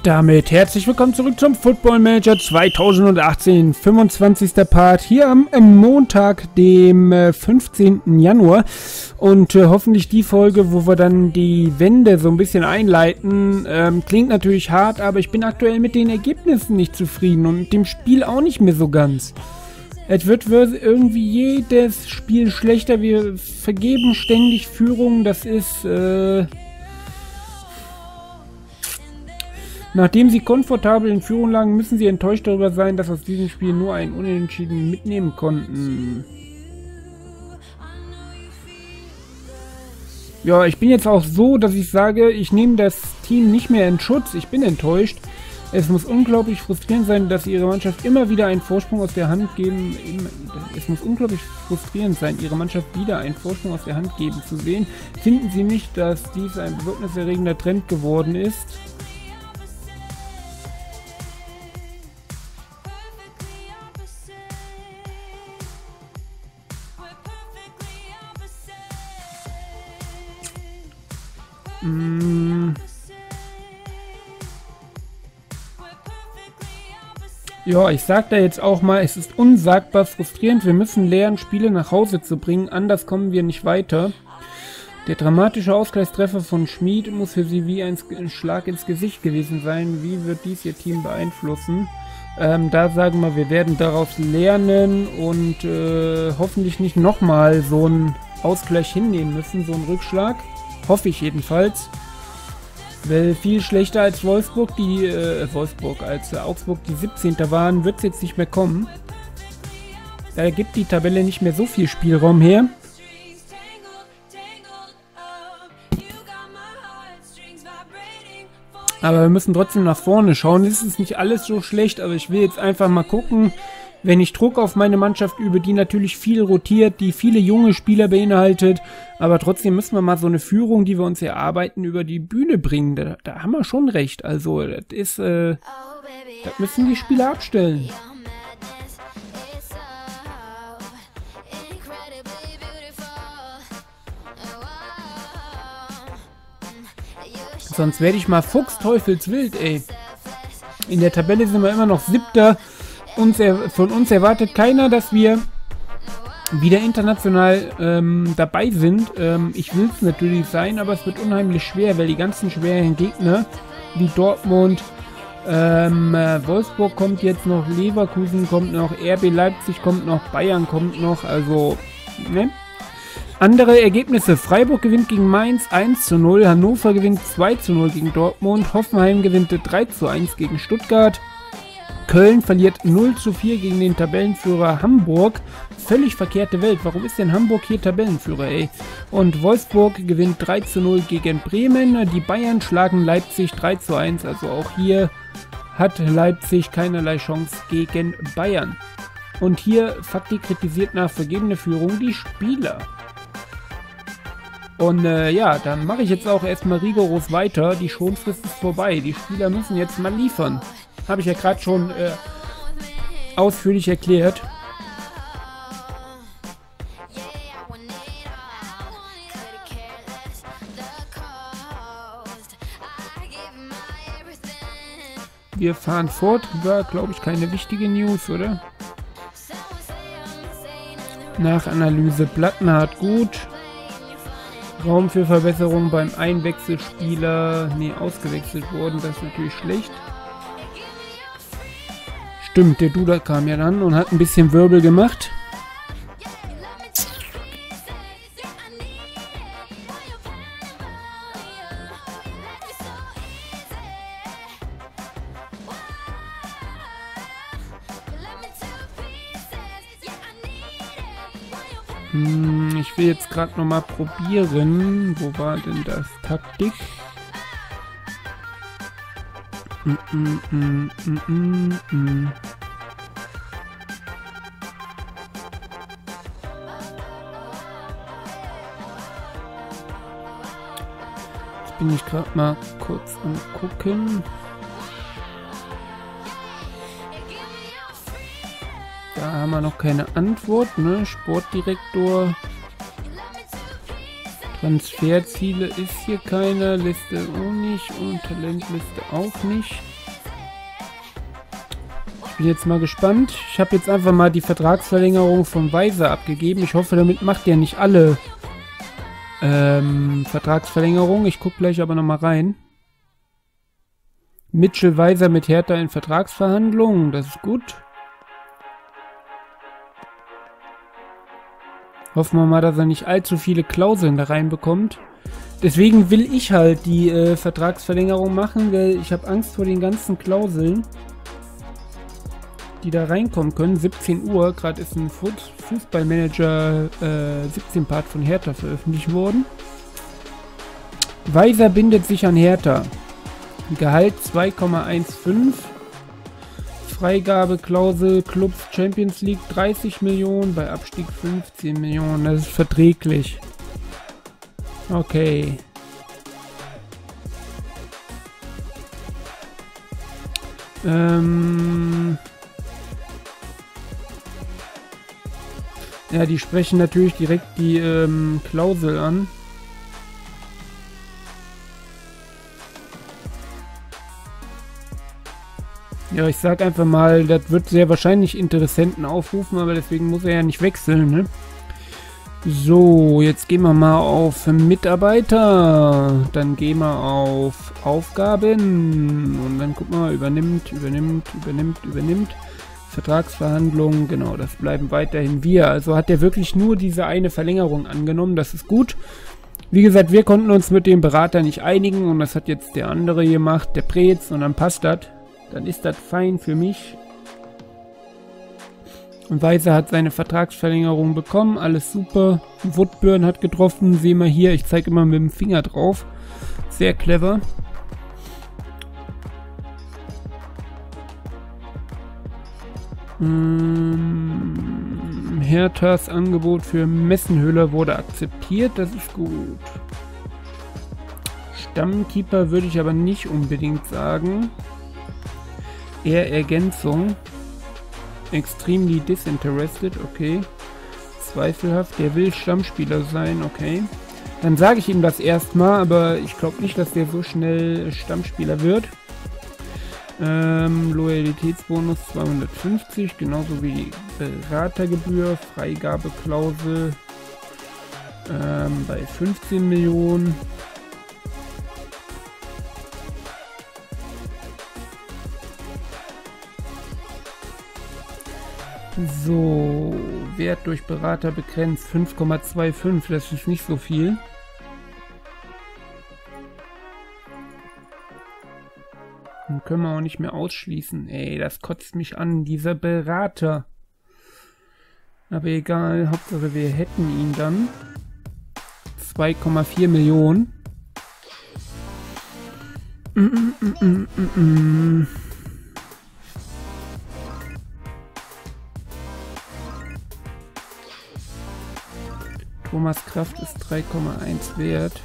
damit herzlich willkommen zurück zum Football Manager 2018, 25. Part hier am Montag, dem 15. Januar und hoffentlich die Folge, wo wir dann die Wende so ein bisschen einleiten. Klingt natürlich hart, aber ich bin aktuell mit den Ergebnissen nicht zufrieden und mit dem Spiel auch nicht mehr so ganz. Es wird irgendwie jedes Spiel schlechter, wir vergeben ständig Führung, das ist Nachdem sie komfortabel in Führung lagen, müssen sie enttäuscht darüber sein, dass aus diesem Spiel nur ein Unentschieden mitnehmen konnten. Ja, ich bin jetzt auch so, dass ich sage, ich nehme das Team nicht mehr in Schutz. Ich bin enttäuscht. Es muss unglaublich frustrierend sein, dass ihre Mannschaft immer wieder einen Vorsprung aus der Hand geben. Es muss unglaublich frustrierend sein, ihre Mannschaft wieder einen Vorsprung aus der Hand geben zu sehen. Finden Sie nicht, dass dies ein besorgniserregender Trend geworden ist? Ja, ich sag da jetzt auch mal, es ist unsagbar frustrierend. Wir müssen lernen, Spiele nach Hause zu bringen, anders kommen wir nicht weiter. Der dramatische Ausgleichstreffer von Schmid muss für sie wie ein Schlag ins Gesicht gewesen sein. Wie wird dies ihr Team beeinflussen? Da sagen wir, wir werden daraus lernen und hoffentlich nicht nochmal so einen Ausgleich hinnehmen müssen, so einen Rückschlag. Hoffe ich jedenfalls. Weil viel schlechter als Augsburg, die 17. waren, wird es jetzt nicht mehr kommen. Da gibt die Tabelle nicht mehr so viel Spielraum her. Aber wir müssen trotzdem nach vorne schauen. Es ist nicht alles so schlecht, aber ich will jetzt einfach mal gucken, wenn ich Druck auf meine Mannschaft übe, die natürlich viel rotiert, die viele junge Spieler beinhaltet, aber trotzdem müssen wir mal so eine Führung, die wir uns erarbeiten, über die Bühne bringen. Da haben wir schon recht. Also das ist, das müssen die Spieler abstellen. Sonst werde ich mal fuchsteufelswild, ey. In der Tabelle sind wir immer noch 7. Von uns erwartet keiner, dass wir wieder international dabei sind. Ich will es natürlich sein, aber es wird unheimlich schwer, weil die ganzen schweren Gegner wie Dortmund, Wolfsburg kommt jetzt noch, Leverkusen kommt noch, RB Leipzig kommt noch, Bayern kommt noch, also ne? Andere Ergebnisse: Freiburg gewinnt gegen Mainz 1:0, Hannover gewinnt 2:0 gegen Dortmund, Hoffenheim gewinnt 3:1 gegen Stuttgart, Köln verliert 0:4 gegen den Tabellenführer Hamburg. Völlig verkehrte Welt. Warum ist denn Hamburg hier Tabellenführer, ey? Und Wolfsburg gewinnt 3:0 gegen Bremen. Die Bayern schlagen Leipzig 3:1. Also auch hier hat Leipzig keinerlei Chance gegen Bayern. Und hier Fakti kritisiert nach vergebene Führung die Spieler. Und ja, dann mache ich jetzt auch erstmal rigoros weiter. Die Schonfrist ist vorbei. Die Spieler müssen jetzt mal liefern. Habe ich ja gerade schon ausführlich erklärt. Wir fahren fort. War, glaube ich, keine wichtige News, oder? Nach Analyse Plattenhardt gut. Raum für Verbesserung beim Einwechselspieler. Ne, ausgewechselt worden. Das ist natürlich schlecht. Stimmt, der Duda kam ja dann und hat ein bisschen Wirbel gemacht. Ich will jetzt gerade nochmal probieren. Wo war denn das? Taktik. Jetzt bin ich gerade mal kurz am gucken. Da haben wir noch keine Antwort, ne? Sportdirektor. Transferziele ist hier keine, Liste auch nicht und Talentliste auch nicht. bin jetzt mal gespannt. Ich habe jetzt einfach mal die Vertragsverlängerung von Weiser abgegeben. Ich hoffe, damit macht er nicht alle Vertragsverlängerungen. Ich gucke gleich aber nochmal rein. Mitchell Weiser mit Hertha in Vertragsverhandlungen. Das ist gut. Hoffen wir mal, dass er nicht allzu viele Klauseln da reinbekommt. Deswegen will ich halt die Vertragsverlängerung machen, weil ich habe Angst vor den ganzen Klauseln, die da reinkommen können. 17 Uhr, gerade ist ein Fußballmanager 17 Part von Hertha veröffentlicht worden. Weiser bindet sich an Hertha. Gehalt 2,15. Freigabeklausel Clubs Champions League 30 Millionen, bei Abstieg 15 Millionen. Das ist verträglich. Okay. Ja, die sprechen natürlich direkt die Klausel an. Ja, ich sag einfach mal, das wird sehr wahrscheinlich Interessenten aufrufen, aber deswegen muss er ja nicht wechseln, ne? So, jetzt gehen wir mal auf Mitarbeiter, dann gehen wir auf Aufgaben und dann gucken wir, übernimmt. Vertragsverhandlungen, genau, das bleiben weiterhin wir. Also hat er wirklich nur diese eine Verlängerung angenommen, das ist gut. Wie gesagt, wir konnten uns mit dem Berater nicht einigen und das hat jetzt der andere gemacht, der Preetz, und dann passt das. Dann ist das fein für mich. Und Weiser hat seine Vertragsverlängerung bekommen. Alles super. Woodburn hat getroffen. Sehen wir hier. Ich zeige immer mit dem Finger drauf. Sehr clever. Herthas Angebot für Messenhöhler wurde akzeptiert. Das ist gut. Stammkeeper würde ich aber nicht unbedingt sagen. Eher Ergänzung. Extremely disinterested, okay. Zweifelhaft, der will Stammspieler sein, okay. Dann sage ich ihm das erstmal, aber ich glaube nicht, dass der so schnell Stammspieler wird. Loyalitätsbonus 250, genauso wie die Beratergebühr, Freigabeklausel bei 15 Millionen. So, Wert durch Berater begrenzt 5,25, das ist nicht so viel. Dann können wir auch nicht mehr ausschließen. Ey, das kotzt mich an, dieser Berater. Aber egal, Hauptsache wir hätten ihn dann. 2,4 Millionen. Thomas Kraft ist 3,1 wert.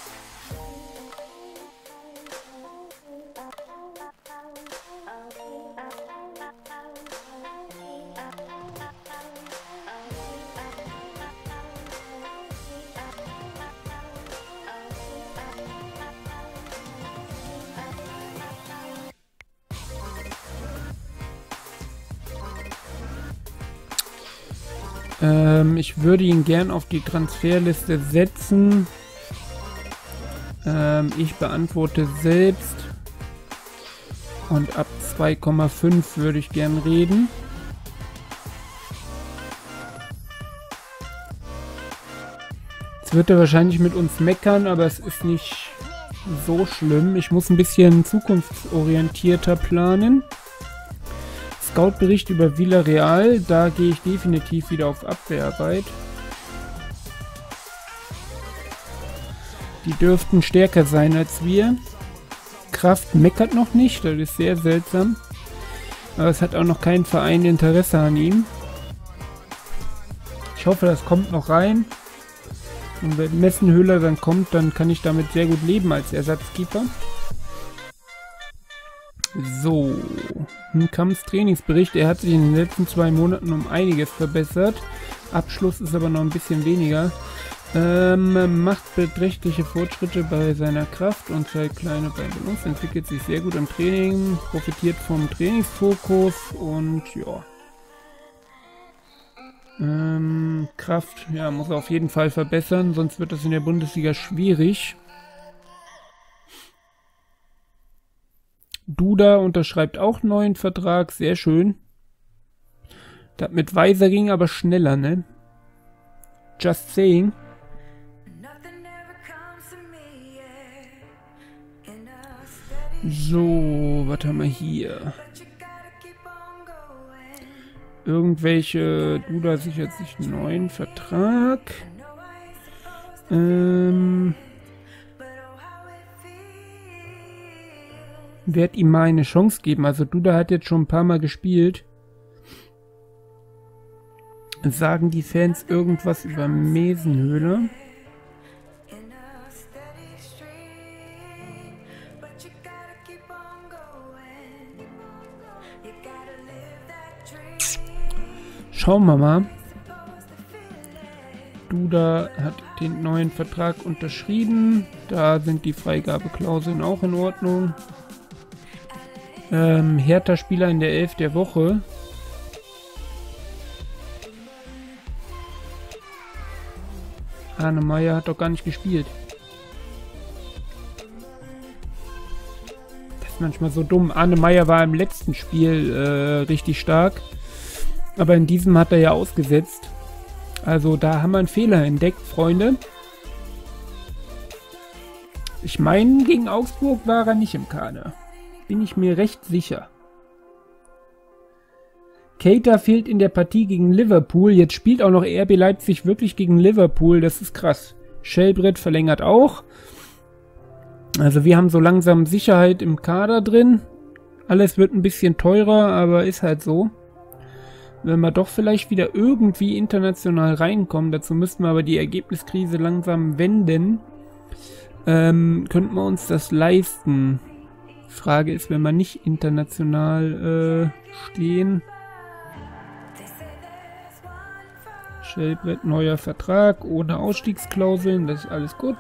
Ich würde ihn gern auf die Transferliste setzen. Ich beantworte selbst. Und ab 2,5 würde ich gern reden. Jetzt wird er wahrscheinlich mit uns meckern, aber es ist nicht so schlimm. Ich muss ein bisschen zukunftsorientierter planen. Scout-Bericht über Villarreal, da gehe ich definitiv wieder auf Abwehrarbeit. Die dürften stärker sein als wir. Kraft meckert noch nicht, das ist sehr seltsam. Aber es hat auch noch kein Verein Interesse an ihm. Ich hoffe, das kommt noch rein. Und wenn Messenhöhler dann kommt, dann kann ich damit sehr gut leben als Ersatzkeeper. So, ein Kampftrainingsbericht. Er hat sich in den letzten 2 Monaten um einiges verbessert. Abschluss ist aber noch ein bisschen weniger. Macht beträchtliche Fortschritte bei seiner Kraft und zeigt kleine Balance, entwickelt sich sehr gut im Training, profitiert vom Trainingsfokus und ja. Kraft, ja, muss er auf jeden Fall verbessern, sonst wird das in der Bundesliga schwierig. Duda unterschreibt auch einen neuen Vertrag, sehr schön. Das mit Weiser ging aber schneller, ne? Just saying. So, was haben wir hier? Irgendwelche... Duda sichert sich einen neuen Vertrag. Werd ihm mal eine Chance geben. Also Duda hat jetzt schon ein paar Mal gespielt. Sagen die Fans irgendwas über Mesenhöhle? Schauen wir mal. Duda hat den neuen Vertrag unterschrieben. Da sind die Freigabeklauseln auch in Ordnung. Hertha-Spieler in der 11 der Woche. Arne Meyer hat doch gar nicht gespielt. Das ist manchmal so dumm. Arne Meyer war im letzten Spiel richtig stark. Aber in diesem hat er ja ausgesetzt. Also da haben wir einen Fehler entdeckt, Freunde. Ich meine, gegen Augsburg war er nicht im Kader. Bin ich mir recht sicher. Keita fehlt in der Partie gegen Liverpool. Jetzt spielt auch noch RB Leipzig wirklich gegen Liverpool. Das ist krass. Schellbrett verlängert auch. Also wir haben so langsam Sicherheit im Kader drin. Alles wird ein bisschen teurer, aber ist halt so. Wenn wir doch vielleicht wieder irgendwie international reinkommen, dazu müssten wir aber die Ergebniskrise langsam wenden, könnten wir uns das leisten. Frage ist, wenn wir nicht international stehen. Schellbrett, neuer Vertrag, ohne Ausstiegsklauseln, das ist alles gut.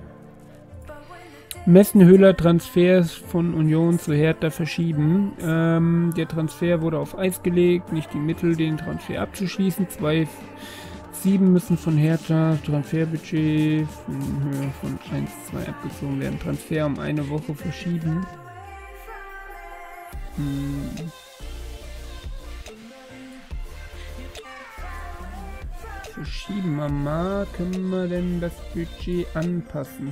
Messenhöhler Transfers von Union zu Hertha verschieben. Der Transfer wurde auf Eis gelegt, nicht die Mittel, den Transfer abzuschließen. 2,7 müssen von Hertha, Transferbudget in Höhe von 1,2 abgezogen werden. Transfer um eine Woche verschieben. Verschieben wir mal. Können wir denn das Budget anpassen?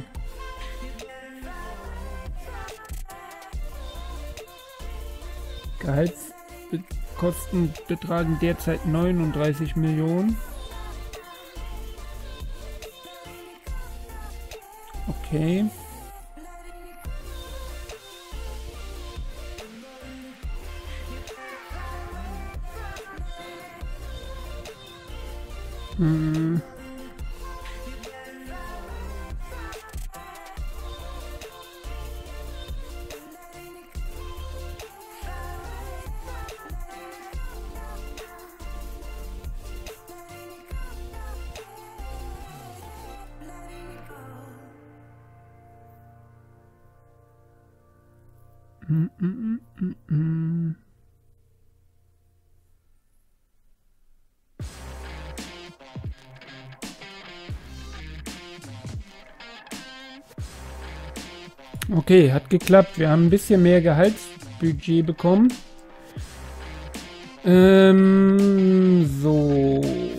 Gehaltskosten betragen derzeit 39 Millionen. Okay. Okay, hat geklappt. Wir haben ein bisschen mehr Gehaltsbudget bekommen. So.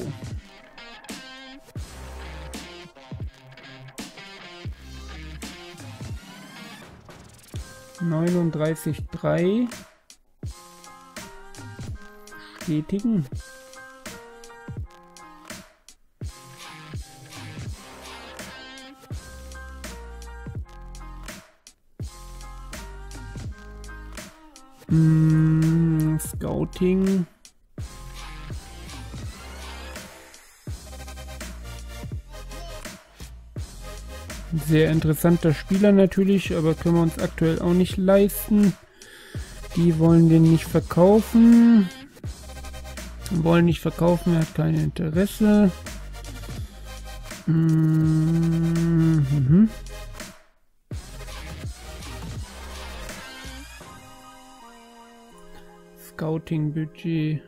$39,3 bestätigen. Scouting. Sehr interessanter Spieler natürlich, aber können wir uns aktuell auch nicht leisten. Die wollen den nicht verkaufen. Er hat kein Interesse. Mhm. Scouting-Budget.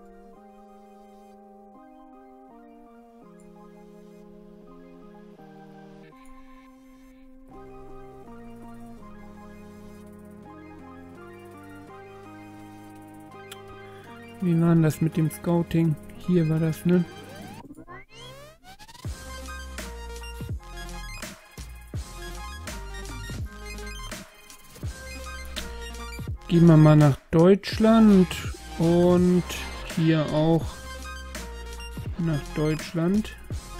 Wie war denn das mit dem Scouting? Hier war das, ne? Gehen wir mal nach Deutschland und hier auch nach Deutschland.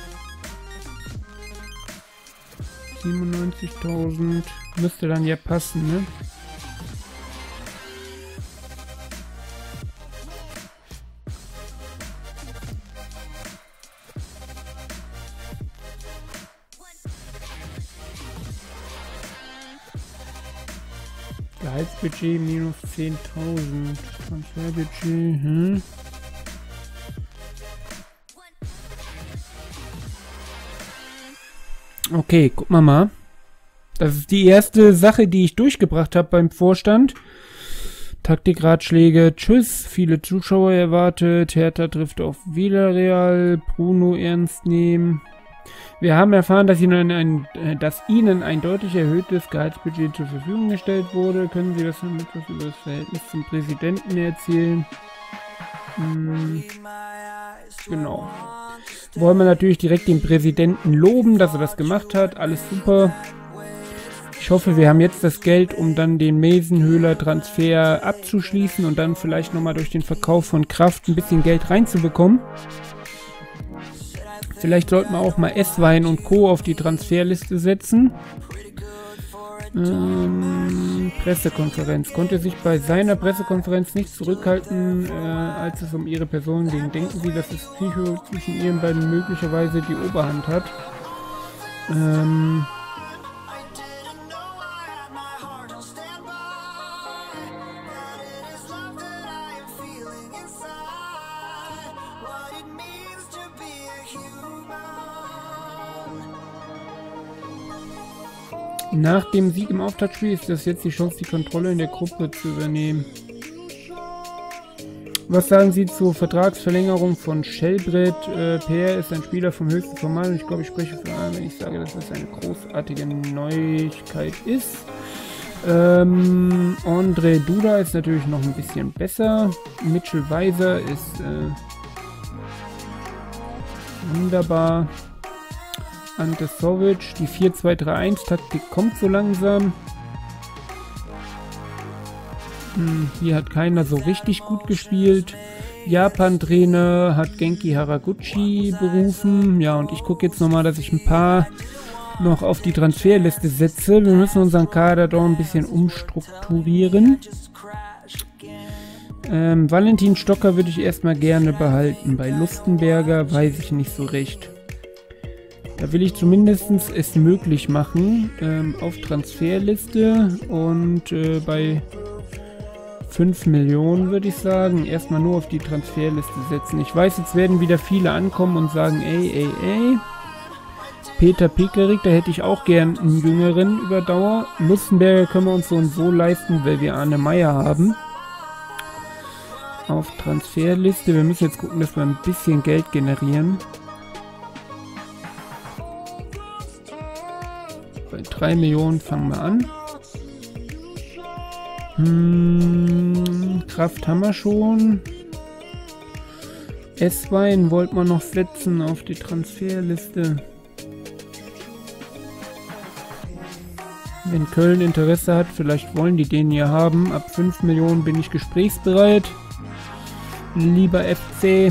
97.000 müsste dann ja passen, ne? Gehaltsbudget minus 10.000. Transferbudget, Okay, gucken wir mal. Das ist die erste Sache, die ich durchgebracht habe beim Vorstand. Taktikratschläge, tschüss, viele Zuschauer erwartet, Hertha trifft auf Villarreal, Bruno ernst nehmen. Wir haben erfahren, dass Ihnen ein deutlich erhöhtes Gehaltsbudget zur Verfügung gestellt wurde. Können Sie das etwas über das Verhältnis zum Präsidenten erzählen? Genau. Wollen wir natürlich direkt den Präsidenten loben, dass er das gemacht hat. Alles super. Ich hoffe, wir haben jetzt das Geld, um dann den Mason-Höhler-Transfer abzuschließen und dann vielleicht nochmal durch den Verkauf von Kraft ein bisschen Geld reinzubekommen. Vielleicht sollten wir auch mal Esswein und Co. auf die Transferliste setzen. Pressekonferenz. Konnte sich bei seiner Pressekonferenz nicht zurückhalten, als es um ihre Person ging. Denken Sie, dass das Psycho zwischen ihren beiden möglicherweise die Oberhand hat? Nach dem Sieg im Auftaktspiel ist das jetzt die Chance, die Kontrolle in der Gruppe zu übernehmen. Was sagen Sie zur Vertragsverlängerung von Schellbrett? PR ist ein Spieler vom höchsten Format und ich glaube, ich spreche für alle, wenn ich sage, dass das eine großartige Neuigkeit ist. André Duda ist natürlich noch ein bisschen besser. Mitchell Weiser ist wunderbar. Ante Sovic, die 4-2-3-1-Taktik kommt so langsam. Hier hat keiner so richtig gut gespielt. Japan-Trainer hat Genki Haraguchi berufen. Ja, und ich gucke jetzt nochmal, dass ich ein paar noch auf die Transferliste setze. Wir müssen unseren Kader doch ein bisschen umstrukturieren. Valentin Stocker würde ich erstmal gerne behalten. Bei Lustenberger weiß ich nicht so recht. Da will ich zumindest es möglich machen, auf Transferliste und bei 5 Millionen würde ich sagen, erstmal nur auf die Transferliste setzen. Ich weiß, jetzt werden wieder viele ankommen und sagen, ey, Peter Pickerick, da hätte ich auch gern einen Jüngeren über Dauer. Lustenberger können wir uns so und so leisten, weil wir Arne Meyer haben. Auf Transferliste, wir müssen jetzt gucken, dass wir ein bisschen Geld generieren. Bei 3 Millionen fangen wir an. Kraft haben wir schon. Esswein wollten wir noch setzen auf die Transferliste. Wenn Köln Interesse hat, vielleicht wollen die den hier haben. Ab 5 Millionen bin ich gesprächsbereit. Lieber FC.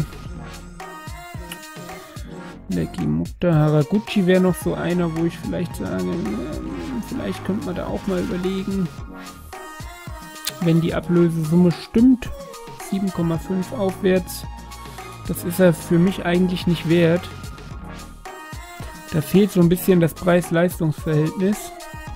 Leki Mukta Haraguchi wäre noch so einer, wo ich vielleicht sage, vielleicht könnte man da auch mal überlegen, wenn die Ablösesumme stimmt, 7,5 aufwärts, das ist er für mich eigentlich nicht wert. Da fehlt so ein bisschen das Preis-Leistungs-Verhältnis.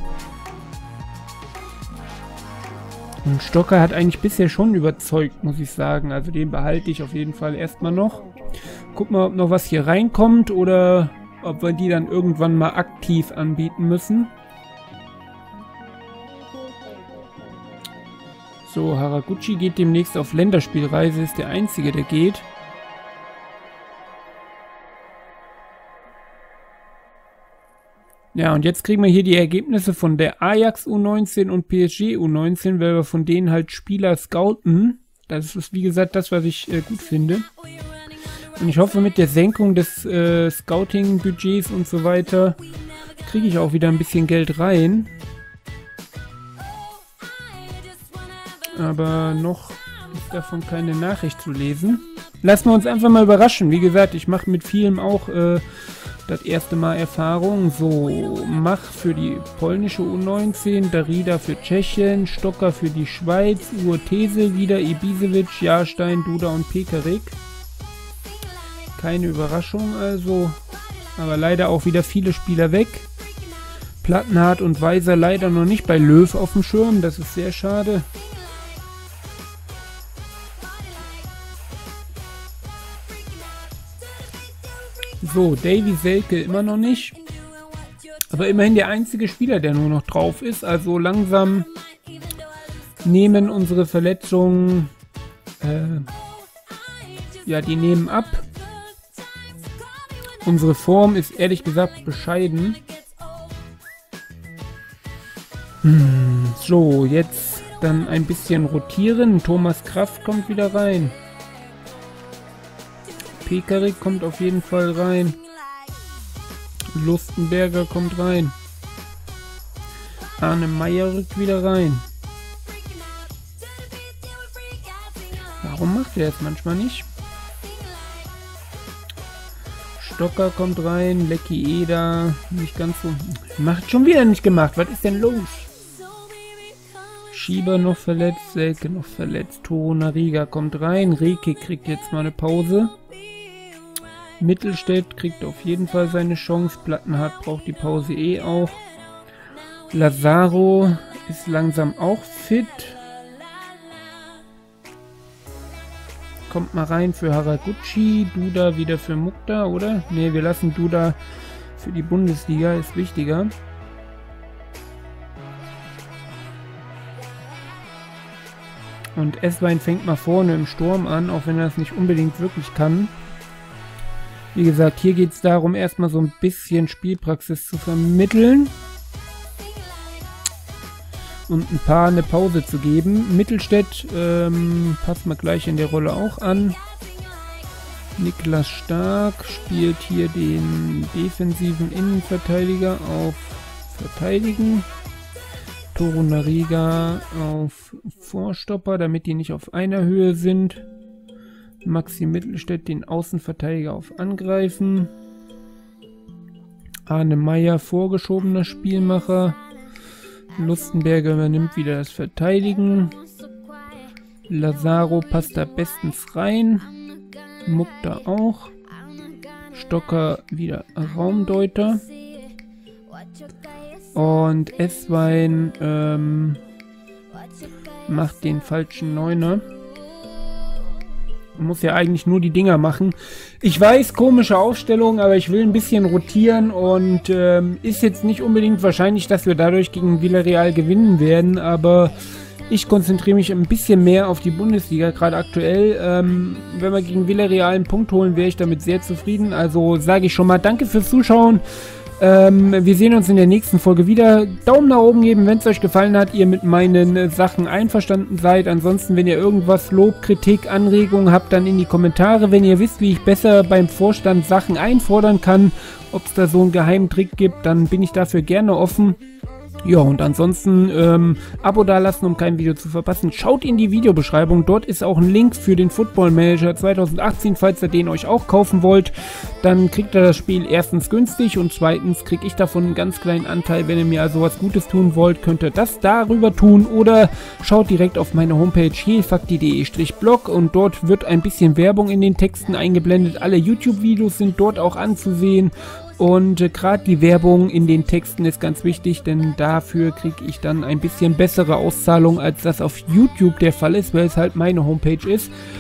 Und Stocker hat eigentlich bisher schon überzeugt, muss ich sagen. Also den behalte ich auf jeden Fall erstmal noch. Guck mal, ob noch was hier reinkommt oder ob wir die dann irgendwann mal aktiv anbieten müssen. So, Haraguchi geht demnächst auf Länderspielreise, ist der einzige, der geht. Ja, und jetzt kriegen wir hier die Ergebnisse von der Ajax U19 und PSG U19, weil wir von denen halt Spieler scouten. Das ist, wie gesagt, das, was ich gut finde. Und ich hoffe, mit der Senkung des Scouting-Budgets und so weiter kriege ich auch wieder ein bisschen Geld rein. Aber noch ist davon keine Nachricht zu lesen. Lassen wir uns einfach mal überraschen. Wie gesagt, ich mache mit vielem auch das erste Mal Erfahrung. So, Mach für die polnische U19, Darida für Tschechien, Stocker für die Schweiz, Urtese wieder, Ibisevic, Jahrstein, Duda und Pekarik. Keine Überraschung also. Aber leider auch wieder viele Spieler weg. Plattenhardt und Weiser leider noch nicht bei Löw auf dem Schirm. Das ist sehr schade. So, Davy Selke immer noch nicht. Aber immerhin der einzige Spieler, der nur noch drauf ist. Also langsam nehmen unsere Verletzungen, ja, die nehmen ab. Unsere Form ist ehrlich gesagt bescheiden. So, jetzt dann ein bisschen rotieren. Thomas Kraft kommt wieder rein. Pekarik kommt auf jeden Fall rein. Lustenberger kommt rein. Arne Meyer rückt wieder rein. Warum macht er das manchmal nicht? Stocker kommt rein. Lecky Eder. Nicht ganz so. Macht schon wieder nicht gemacht. Was ist denn los? Schieber noch verletzt. Selke noch verletzt. Torunariga kommt rein. Reke kriegt jetzt mal eine Pause. Mittelstädt kriegt auf jeden Fall seine Chance. Plattenhardt braucht die Pause eh auch. Lazaro ist langsam auch fit. Kommt mal rein für Haraguchi. Duda wieder für Mukta, oder? Ne, wir lassen Duda für die Bundesliga, ist wichtiger. Und Esswein fängt mal vorne im Sturm an, auch wenn er es nicht unbedingt wirklich kann. Wie gesagt, hier geht es darum, erstmal so ein bisschen Spielpraxis zu vermitteln. Und ein paar eine Pause zu geben. Mittelstädt passt mal gleich in der Rolle auch an. Niklas Stark spielt hier den defensiven Innenverteidiger auf Verteidigen. Torunariga auf Vorstopper, damit die nicht auf einer Höhe sind. Maxi Mittelstädt den Außenverteidiger auf Angreifen. Arne Meyer vorgeschobener Spielmacher. Lustenberger übernimmt wieder das Verteidigen. Lazaro passt da bestens rein. Mukta auch. Stocker wieder Raumdeuter. Und Esswein macht den falschen Neuner. Muss ja eigentlich nur die Dinger machen. Ich weiß, komische Aufstellung, aber ich will ein bisschen rotieren und ist jetzt nicht unbedingt wahrscheinlich, dass wir dadurch gegen Villarreal gewinnen werden, aber ich konzentriere mich ein bisschen mehr auf die Bundesliga, gerade aktuell. Wenn wir gegen Villarreal einen Punkt holen, wäre ich damit sehr zufrieden. Also sage ich schon mal danke fürs Zuschauen. Wir sehen uns in der nächsten Folge wieder. Daumen nach oben geben, wenn es euch gefallen hat, ihr mit meinen Sachen einverstanden seid. Ansonsten, wenn ihr irgendwas, Lob, Kritik, Anregungen habt, dann in die Kommentare. Wenn ihr wisst, wie ich besser beim Vorstand Sachen einfordern kann, ob es da so einen geheimen Trick gibt, dann bin ich dafür gerne offen. Ja, und ansonsten Abo dalassen, um kein Video zu verpassen. Schaut in die Videobeschreibung, dort ist auch ein Link für den Football Manager 2018, falls ihr den euch auch kaufen wollt. Dann kriegt ihr das Spiel erstens günstig und zweitens kriege ich davon einen ganz kleinen Anteil. Wenn ihr mir also was Gutes tun wollt, könnt ihr das darüber tun oder schaut direkt auf meine Homepage heelfakti.de/blog und dort wird ein bisschen Werbung in den Texten eingeblendet. Alle YouTube-Videos sind dort auch anzusehen. Und gerade die Werbung in den Texten ist ganz wichtig, denn dafür kriege ich dann ein bisschen bessere Auszahlung, als das auf YouTube der Fall ist, weil es halt meine Homepage ist.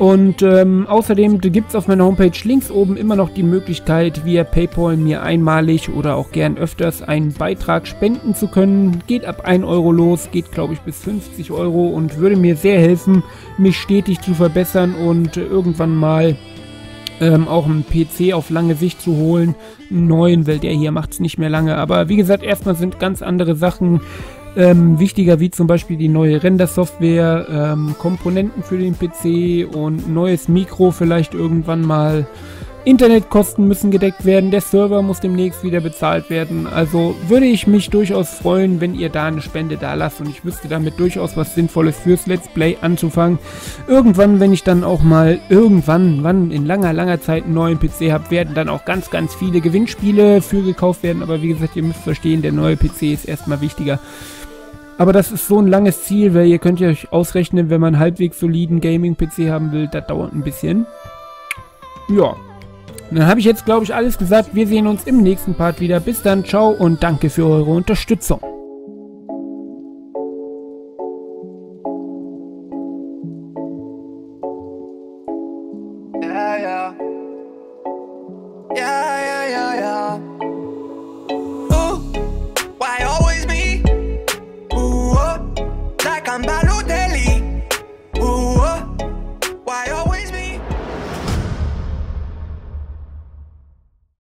Und außerdem gibt es auf meiner Homepage links oben immer noch die Möglichkeit, via PayPal mir einmalig oder auch gern öfters einen Beitrag spenden zu können. Geht ab 1 Euro los, geht glaube ich bis 50 Euro und würde mir sehr helfen, mich stetig zu verbessern und irgendwann mal auch einen PC auf lange Sicht zu holen. Einen neuen, weil der hier macht es nicht mehr lange. Aber wie gesagt, erstmal sind ganz andere Sachen wichtiger, wie zum Beispiel die neue Render-Software, Komponenten für den PC und neues Mikro vielleicht irgendwann mal. Internetkosten müssen gedeckt werden, der Server muss demnächst wieder bezahlt werden. Also würde ich mich durchaus freuen, wenn ihr da eine Spende da lasst und ich wüsste damit durchaus was Sinnvolles fürs Let's Play anzufangen. Irgendwann, wenn ich dann auch mal wann in langer Zeit einen neuen PC habe, werden dann auch ganz viele Gewinnspiele für gekauft werden. Aber wie gesagt, ihr müsst verstehen, der neue PC ist erstmal wichtiger. Aber das ist so ein langes Ziel, weil ihr könnt ja euch ausrechnen, wenn man einen halbwegs soliden Gaming-PC haben will, das dauert ein bisschen. Ja. Dann habe ich jetzt, glaube ich, alles gesagt. Wir sehen uns im nächsten Part wieder. Bis dann, ciao und danke für eure Unterstützung.